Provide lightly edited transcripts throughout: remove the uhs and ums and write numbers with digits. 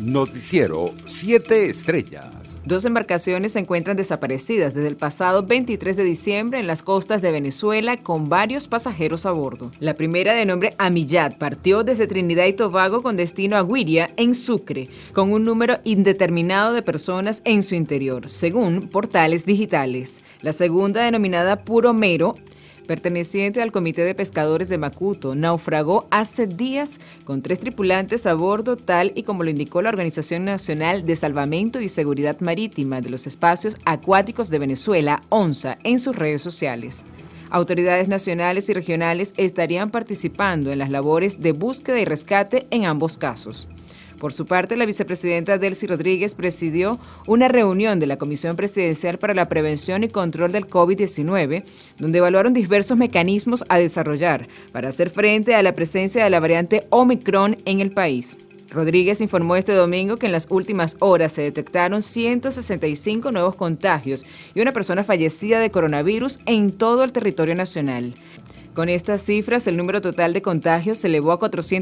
Noticiero 7 Estrellas. 2 embarcaciones se encuentran desaparecidas desde el pasado 23 de diciembre en las costas de Venezuela con varios pasajeros a bordo. La primera, de nombre Amiyad, partió desde Trinidad y Tobago con destino a Güiria, en Sucre, con un número indeterminado de personas en su interior, según portales digitales. La segunda, denominada Puro Mero, perteneciente al Comité de Pescadores de Macuto, naufragó hace días con 3 tripulantes a bordo, tal y como lo indicó la Organización Nacional de Salvamento y Seguridad Marítima de los Espacios Acuáticos de Venezuela, ONSA, en sus redes sociales. Autoridades nacionales y regionales estarían participando en las labores de búsqueda y rescate en ambos casos. Por su parte, la vicepresidenta Delcy Rodríguez presidió una reunión de la Comisión Presidencial para la Prevención y Control del COVID-19, donde evaluaron diversos mecanismos a desarrollar para hacer frente a la presencia de la variante Omicron en el país. Rodríguez informó este domingo que en las últimas horas se detectaron 165 nuevos contagios y una persona fallecida de coronavirus en todo el territorio nacional. Con estas cifras, el número total de contagios se elevó a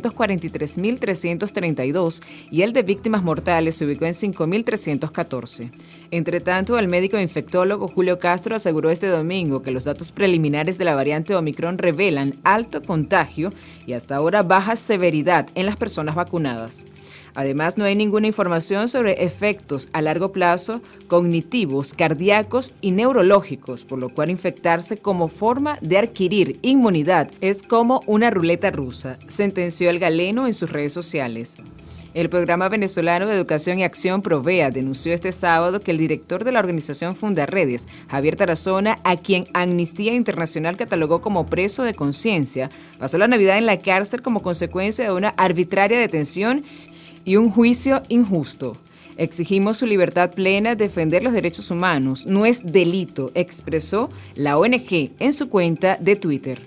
443.332 y el de víctimas mortales se ubicó en 5.314. Entre tanto, el médico infectólogo Julio Castro aseguró este domingo que los datos preliminares de la variante Omicron revelan alto contagio y hasta ahora baja severidad en las personas vacunadas. Además, no hay ninguna información sobre efectos a largo plazo cognitivos, cardíacos y neurológicos, por lo cual infectarse como forma de adquirir inmunidad es como una ruleta rusa, sentenció el galeno en sus redes sociales. El Programa Venezolano de Educación y Acción Provea denunció este sábado que el director de la organización Fundaredes, Javier Tarazona, a quien Amnistía Internacional catalogó como preso de conciencia, pasó la Navidad en la cárcel como consecuencia de una arbitraria detención y un juicio injusto. Exigimos su libertad plena, defender los derechos humanos. No es delito, expresó la ONG en su cuenta de Twitter.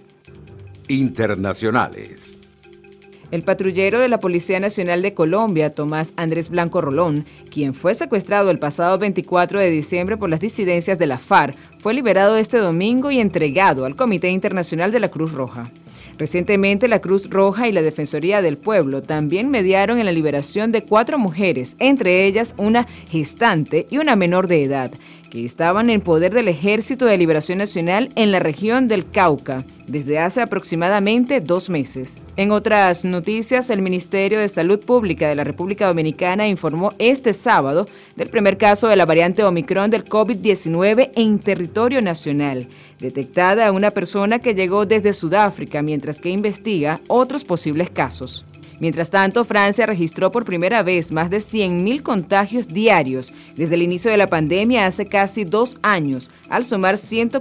Internacionales. El patrullero de la Policía Nacional de Colombia, Tomás Andrés Blanco Rolón, quien fue secuestrado el pasado 24 de diciembre por las disidencias de la FARC, fue liberado este domingo y entregado al Comité Internacional de la Cruz Roja. Recientemente, la Cruz Roja y la Defensoría del Pueblo también mediaron en la liberación de 4 mujeres, entre ellas una gestante y una menor de edad, que estaban en poder del Ejército de Liberación Nacional en la región del Cauca desde hace aproximadamente 2 meses. En otras noticias, el Ministerio de Salud Pública de la República Dominicana informó este sábado del primer caso de la variante Omicron del COVID-19 en territorio nacional, detectada a una persona que llegó desde Sudáfrica, mientras que investiga otros posibles casos. Mientras tanto, Francia registró por primera vez más de 100.000 contagios diarios desde el inicio de la pandemia hace casi 2 años, al sumar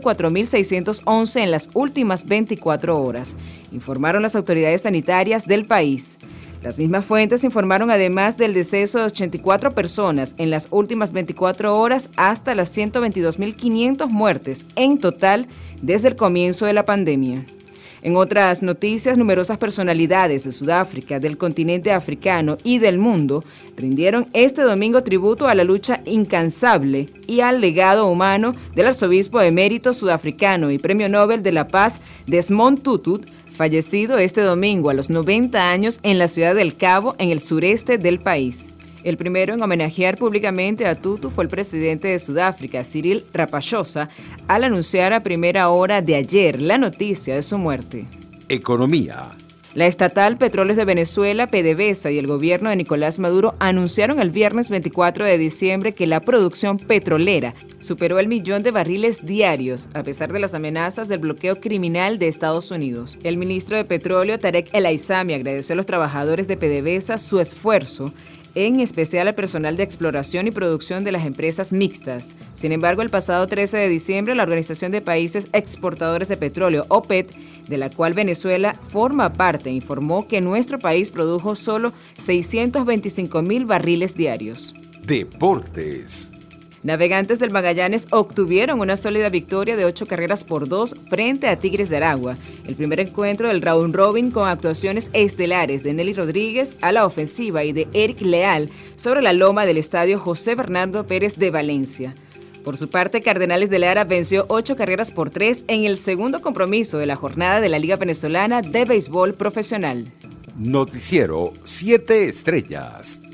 104.611 en las últimas 24 horas, informaron las autoridades sanitarias del país. Las mismas fuentes informaron además del deceso de 84 personas en las últimas 24 horas hasta las 122.500 muertes en total desde el comienzo de la pandemia. En otras noticias, numerosas personalidades de Sudáfrica, del continente africano y del mundo rindieron este domingo tributo a la lucha incansable y al legado humano del arzobispo emérito sudafricano y Premio Nobel de la Paz Desmond Tutu, fallecido este domingo a los 90 años en la ciudad del Cabo, en el sureste del país. El primero en homenajear públicamente a Tutu fue el presidente de Sudáfrica, Cyril Ramaphosa, al anunciar a primera hora de ayer la noticia de su muerte. Economía. La estatal Petróleos de Venezuela, PDVSA, y el gobierno de Nicolás Maduro anunciaron el viernes 24 de diciembre que la producción petrolera superó el 1.000.000 de barriles diarios, a pesar de las amenazas del bloqueo criminal de Estados Unidos. El ministro de Petróleo, Tarek El Aissami, agradeció a los trabajadores de PDVSA su esfuerzo, en especial al personal de exploración y producción de las empresas mixtas. Sin embargo, el pasado 13 de diciembre, la Organización de Países Exportadores de Petróleo, OPEC, de la cual Venezuela forma parte, informó que nuestro país produjo solo 625.000 barriles diarios. Deportes. Navegantes del Magallanes obtuvieron una sólida victoria de 8-2 frente a Tigres de Aragua. El primer encuentro del round robin con actuaciones estelares de Nelly Rodríguez a la ofensiva y de Eric Leal sobre la loma del estadio José Bernardo Pérez de Valencia. Por su parte, Cardenales de Lara venció 8-3 en el segundo compromiso de la jornada de la Liga Venezolana de Béisbol Profesional. Noticiero 7 Estrellas.